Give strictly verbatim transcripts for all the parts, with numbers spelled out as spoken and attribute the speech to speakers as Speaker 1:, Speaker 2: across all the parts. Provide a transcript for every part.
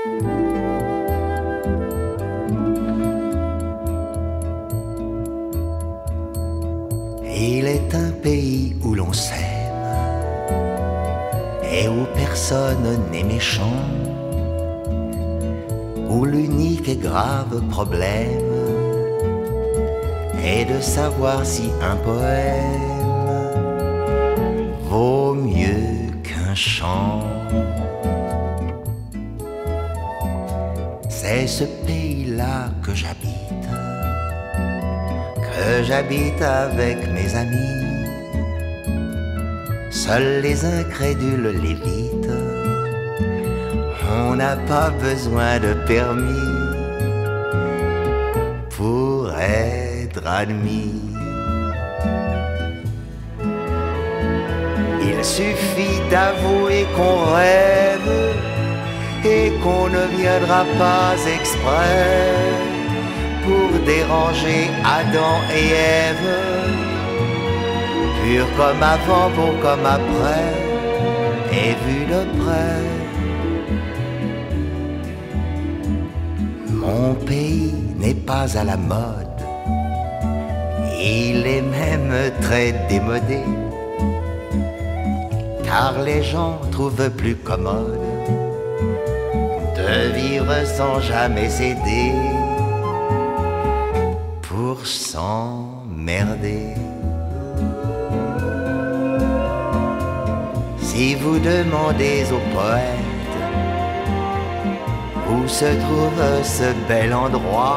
Speaker 1: Il est un pays où l'on s'aime et où personne n'est méchant, où l'unique et grave problème est de savoir si un poème vaut mieux qu'un chant. C'est ce pays-là que j'habite, que j'habite avec mes amis. Seuls les incrédules l'évitent, on n'a pas besoin de permis pour être admis. Il suffit d'avouer qu'on rêve et qu'on ne viendra pas exprès pour déranger Adam et Ève. Pur comme avant, beau comme après, et vu de près. Mon pays n'est pas à la mode, il est même très démodé, car les gens trouvent plus commode de vivre sans jamais s'aider pour s'emmerder. Si vous demandez au poète où se trouve ce bel endroit,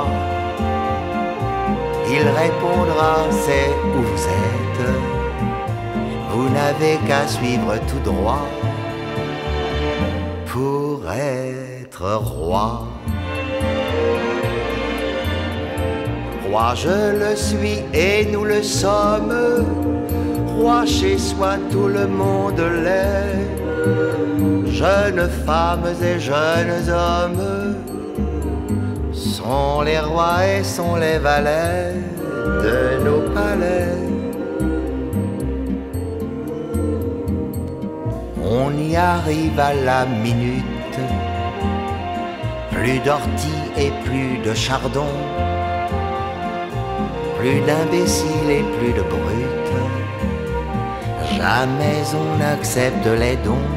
Speaker 1: il répondra c'est où vous êtes. Vous n'avez qu'à suivre tout droit pour être roi. Roi je le suis et nous le sommes, roi chez soi tout le monde l'est. Jeunes femmes et jeunes hommes sont les rois et sont les valets de nos palais. On y arrive à la minute, plus d'orties et plus de chardon, plus d'imbéciles et plus de brutes. Jamais on n'accepte les dons.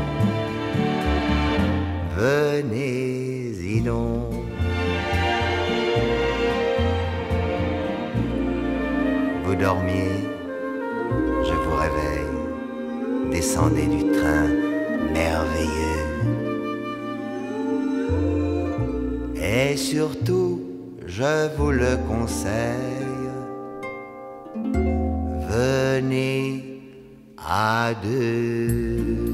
Speaker 1: Venez-y donc. Vous dormiez, je vous réveille. Descendez du train merveilleux. Et surtout, je vous le conseille, venez à deux.